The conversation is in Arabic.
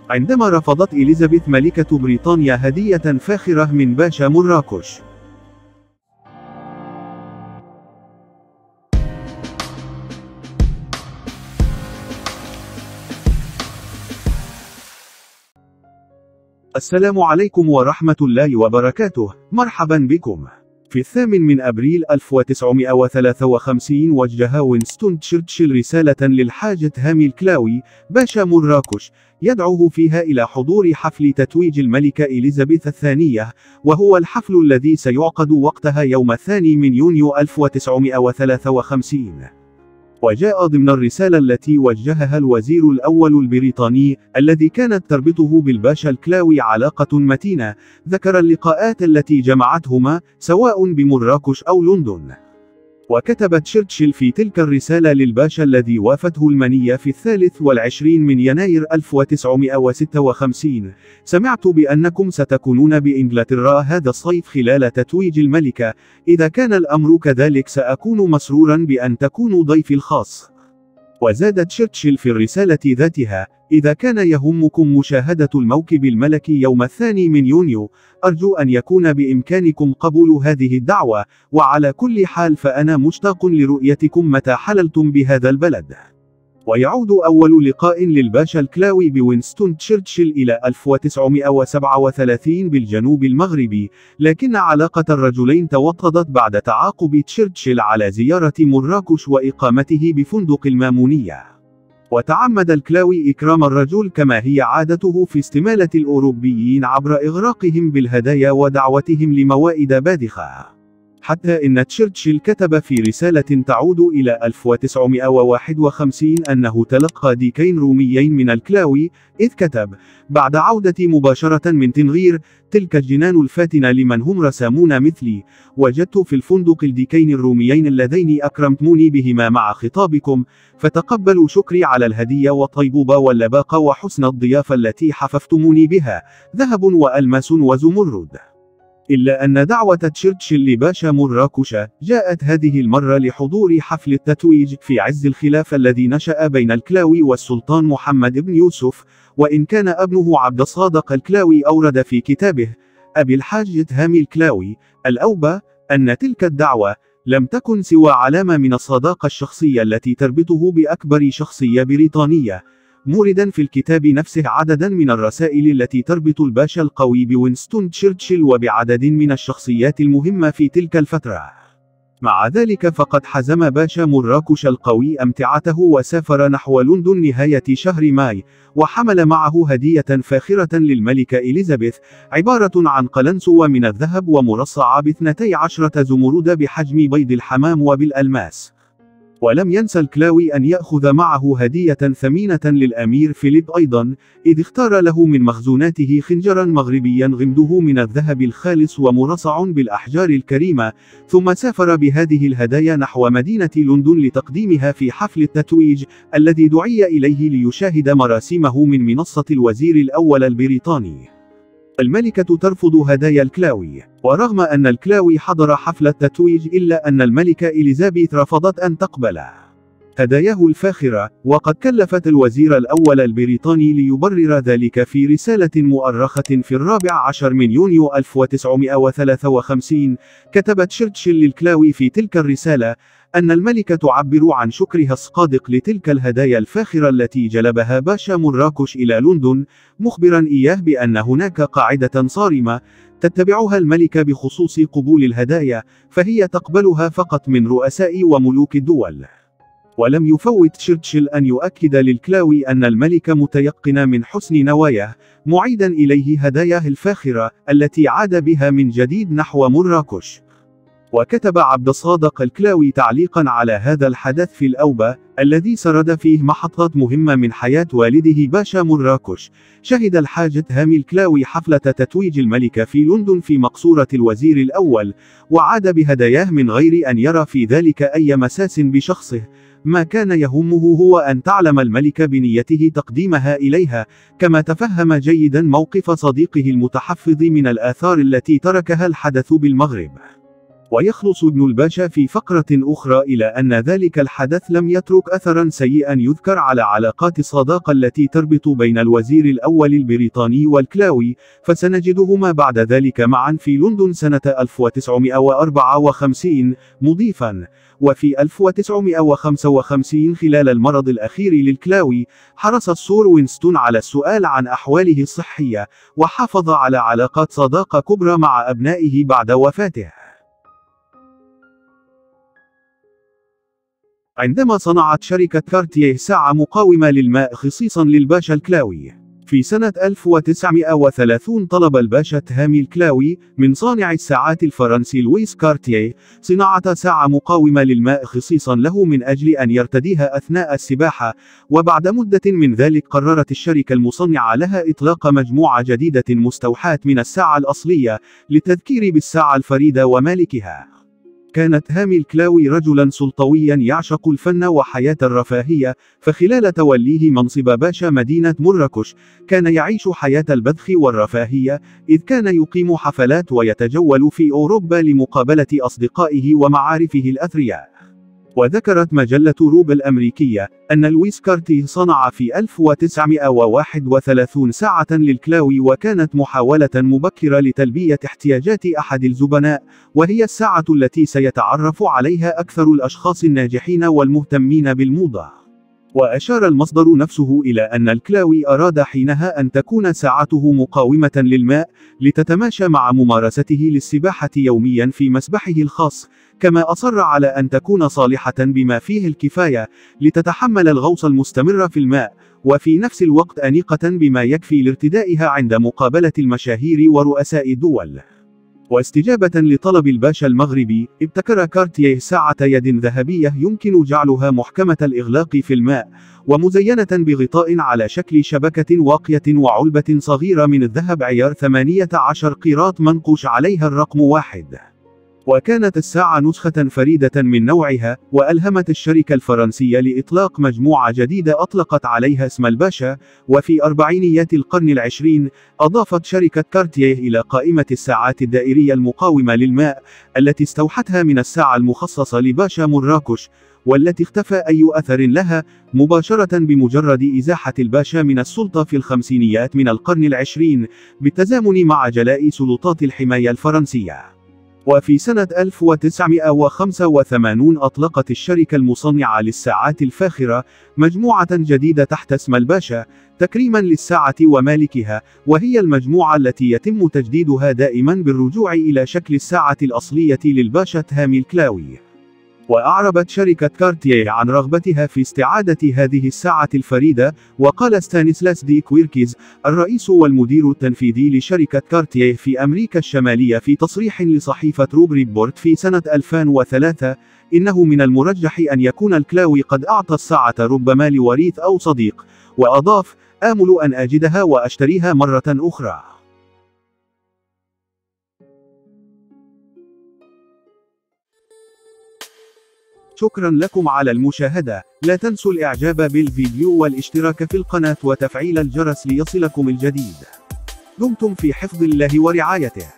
عندما رفضت إليزابيث ملكة بريطانيا هدية فاخرة من باشا مراكش. السلام عليكم ورحمة الله وبركاته، مرحبا بكم. في 8 أبريل 1953 وجه وينستون تشرشل رسالة للحاجة هامي الكلاوي باشا مراكش، يدعوه فيها إلى حضور حفل تتويج الملكة إليزابيث الثانية، وهو الحفل الذي سيعقد وقتها يوم 2 يونيو 1953. وجاء ضمن الرسالة التي وجهها الوزير الأول البريطاني الذي كانت تربطه بالباشا الكلاوي علاقة متينة، ذكر اللقاءات التي جمعتهما سواء بمراكش أو لندن. وكتب تشرشل في تلك الرسالة للباشا الذي وافته المنية في 23 يناير 1956: سمعت بأنكم ستكونون بإنجلترا هذا الصيف خلال تتويج الملكة، إذا كان الأمر كذلك سأكون مسرورا بأن تكونوا ضيفي الخاص. وزاد تشرشل في الرسالة ذاتها: إذا كان يهمكم مشاهدة الموكب الملكي يوم 2 يونيو، أرجو أن يكون بإمكانكم قبول هذه الدعوة، وعلى كل حال فأنا مشتاق لرؤيتكم متى حللتم بهذا البلد. ويعود أول لقاء للباشا الكلاوي بوينستون تشرشل إلى 1937 بالجنوب المغربي، لكن علاقة الرجلين توطدت بعد تعاقب تشرشل على زيارة مراكش وإقامته بفندق المامونية. وتعمد الكلاوي إكرام الرجل كما هي عادته في استمالة الأوروبيين عبر إغراقهم بالهدايا ودعوتهم لموائد باذخة، حتى إن تشرشل كتب في رسالة تعود إلى 1951 أنه تلقى ديكين روميين من الكلاوي، إذ كتب: بعد عودتي مباشرة من تنغير، تلك الجنان الفاتنة لمن هم رسامون مثلي، وجدت في الفندق الديكين الروميين اللذين أكرمتموني بهما مع خطابكم، فتقبلوا شكري على الهدية والطيبوبة واللباقة وحسن الضيافة التي حففتموني بها، ذهب وألماس وزمرد. إلا أن دعوة تشرشل لباشا مراكش جاءت هذه المرة لحضور حفل التتويج في عز الخلاف الذي نشأ بين الكلاوي والسلطان محمد بن يوسف، وإن كان ابنه عبد الصادق الكلاوي أورد في كتابه أبي الحاج هامي الكلاوي الأوبة أن تلك الدعوة لم تكن سوى علامة من الصداقة الشخصية التي تربطه بأكبر شخصية بريطانية، موردا في الكتاب نفسه عددا من الرسائل التي تربط الباشا القوي بوينستون تشرشل وبعدد من الشخصيات المهمة في تلك الفترة. مع ذلك فقد حزم باشا مراكش القوي أمتعته وسافر نحو لندن نهاية شهر ماي، وحمل معه هدية فاخرة للملكة إليزابيث، عبارة عن قلنسوة من الذهب ومرصعة ب12 زمرد بحجم بيض الحمام وبالألماس. ولم ينسى الكلاوي أن يأخذ معه هدية ثمينة للأمير فيليب أيضا، إذ اختار له من مخزوناته خنجرا مغربيا غمده من الذهب الخالص ومرصع بالأحجار الكريمة، ثم سافر بهذه الهدايا نحو مدينة لندن لتقديمها في حفل التتويج الذي دعي إليه ليشاهد مراسمه من منصة الوزير الأول البريطاني. الملكة ترفض هدايا الكلاوي، ورغم أن الكلاوي حضر حفل التتويج إلا أن الملكة إليزابيث رفضت أن تقبل هداياه الفاخرة، وقد كلفت الوزير الأول البريطاني ليبرر ذلك في رسالة مؤرخة في 14 يونيو 1953. كتب تشرشل للكلاوي في تلك الرسالة أن الملكة تعبر عن شكرها الصادق لتلك الهدايا الفاخرة التي جلبها باشا مراكش إلى لندن، مخبرا إياه بأن هناك قاعدة صارمة تتبعها الملكة بخصوص قبول الهدايا، فهي تقبلها فقط من رؤساء وملوك الدول. ولم يفوت تشرشل أن يؤكد للكلاوي أن الملكة متيقنة من حسن نواياه، معيدا إليه هداياه الفاخرة التي عاد بها من جديد نحو مراكش. وكتب عبد الصادق الكلاوي تعليقا على هذا الحدث في الأوبة الذي سرد فيه محطات مهمة من حياة والده باشا مراكش: شهد الحاج هامي الكلاوي حفلة تتويج الملكة في لندن في مقصورة الوزير الأول، وعاد بهداياه من غير أن يرى في ذلك أي مساس بشخصه، ما كان يهمه هو أن تعلم الملكة بنيته تقديمها إليها، كما تفهم جيدا موقف صديقه المتحفظ من الآثار التي تركها الحدث بالمغرب. ويخلص ابن الباشا في فقرة أخرى إلى أن ذلك الحدث لم يترك أثرا سيئا يذكر على علاقات الصداقة التي تربط بين الوزير الأول البريطاني والكلاوي، فسنجدهما بعد ذلك معا في لندن سنة 1954، مضيفا: وفي 1955 خلال المرض الأخير للكلاوي، حرص السور وينستون على السؤال عن أحواله الصحية، وحافظ على علاقات صداقة كبرى مع أبنائه بعد وفاته. عندما صنعت شركة كارتيه ساعة مقاومة للماء خصيصا للباشا الكلاوي في سنة 1930، طلب الباشا هامي الكلاوي من صانع الساعات الفرنسي لويس كارتيه صناعة ساعة مقاومة للماء خصيصا له من أجل أن يرتديها أثناء السباحة، وبعد مدة من ذلك قررت الشركة المصنعة لها إطلاق مجموعة جديدة مستوحاة من الساعة الأصلية للتذكير بالساعة الفريدة ومالكها. كانت هامي الكلاوي رجلا سلطويا يعشق الفن وحياة الرفاهية، فخلال توليه منصب باشا مدينة مراكش كان يعيش حياة البذخ والرفاهية، إذ كان يقيم حفلات ويتجول في أوروبا لمقابلة أصدقائه ومعارفه الأثرياء. وذكرت مجلة روب الأمريكية أن لويس كارتيه صنع في 1931 ساعة للكلاوي، وكانت محاولة مبكرة لتلبية احتياجات أحد الزبناء، وهي الساعة التي سيتعرف عليها أكثر الأشخاص الناجحين والمهتمين بالموضة. وأشار المصدر نفسه إلى أن الكلاوي أراد حينها أن تكون ساعته مقاومة للماء، لتتماشى مع ممارسته للسباحة يوميا في مسبحه الخاص، كما أصر على أن تكون صالحة بما فيه الكفاية لتتحمل الغوص المستمر في الماء، وفي نفس الوقت أنيقة بما يكفي لارتدائها عند مقابلة المشاهير ورؤساء الدول. واستجابة لطلب الباشا المغربي، ابتكر كارتيه ساعة يد ذهبية يمكن جعلها محكمة الإغلاق في الماء، ومزينة بغطاء على شكل شبكة واقية وعلبة صغيرة من الذهب عيار 18 قيراط منقوش عليها الرقم 1. وكانت الساعة نسخة فريدة من نوعها، وألهمت الشركة الفرنسية لإطلاق مجموعة جديدة أطلقت عليها اسم الباشا. وفي أربعينيات القرن العشرين، أضافت شركة كارتيه إلى قائمة الساعات الدائرية المقاومة للماء، التي استوحتها من الساعة المخصصة لباشا مراكش، والتي اختفى أي أثر لها مباشرة بمجرد إزاحة الباشا من السلطة في الخمسينيات من القرن العشرين، بالتزامن مع جلاء سلطات الحماية الفرنسية. وفي سنة 1985 أطلقت الشركة المصنعة للساعات الفاخرة مجموعة جديدة تحت اسم الباشا، تكريما للساعة ومالكها، وهي المجموعة التي يتم تجديدها دائما بالرجوع إلى شكل الساعة الأصلية للباشا هامي الكلاوي. وأعربت شركة كارتيه عن رغبتها في استعادة هذه الساعة الفريدة، وقال ستانيسلاس دي كويركيز، الرئيس والمدير التنفيذي لشركة كارتيه في أمريكا الشمالية، في تصريح لصحيفة روب ريبورت في سنة 2003، إنه من المرجح أن يكون الكلاوي قد أعطى الساعة ربما لوريث أو صديق، وأضاف: آمل أن أجدها وأشتريها مرة أخرى. شكرا لكم على المشاهدة، لا تنسوا الإعجاب بالفيديو والاشتراك في القناة وتفعيل الجرس ليصلكم الجديد. دمتم في حفظ الله ورعايته.